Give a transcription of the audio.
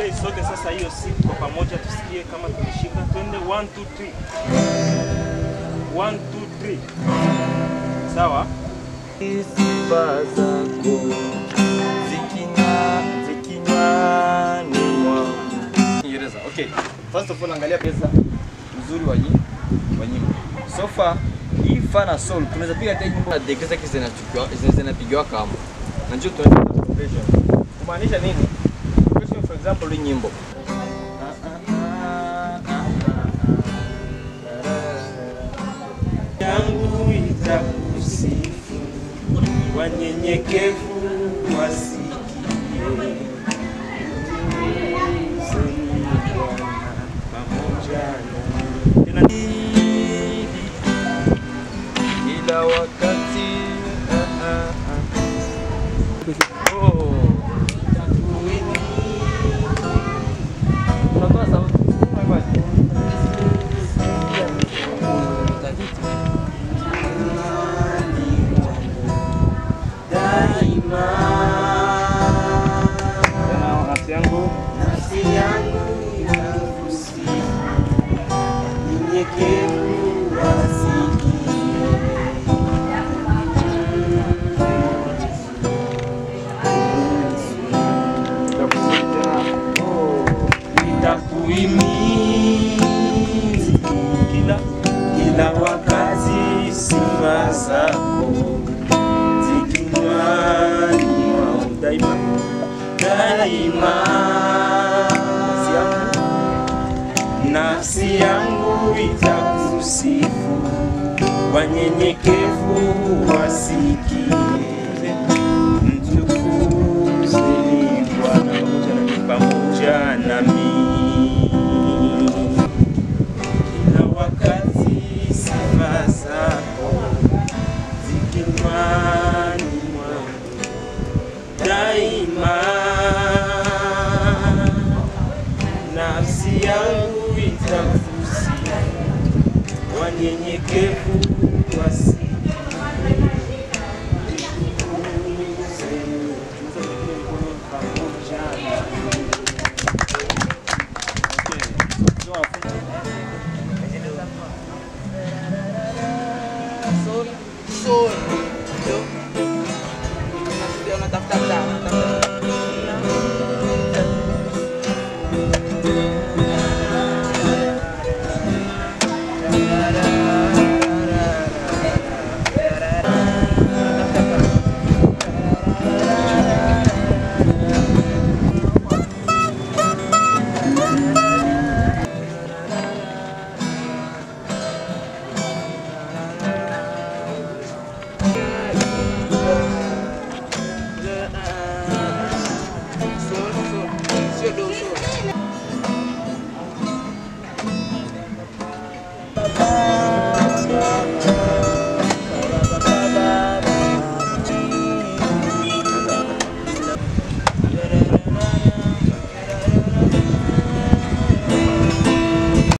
tuplay sote sasa hiyo siku kwa pamoja tusikie kama tumeshika. Twende 1 2 3. 1 2 3. Sawa? Sifa zako zikinywani mwangu. Kiingereza. Okay. First of all angalia pesa uzuri wa nyimbo. So far hii fa na soul tunaweza piga hata nyimbo na dekesa zinapigwa kama. Na njoo tunaenda progression. Kumaanisha nini? Progression for example hii nyimbo. Yangu itakusifu wanyenyekevu wasikie. Kila wakati unatoa sauti daima. Nafsi yangu inakusifu nyenyekevu wasikie. Nitakuhimidi kila wakati, sifa zako zikinywani mwangu daima. Nafsi yangu itakusifu wanyenyekevu wasikie. Mtukuze Bwana pamoja nami.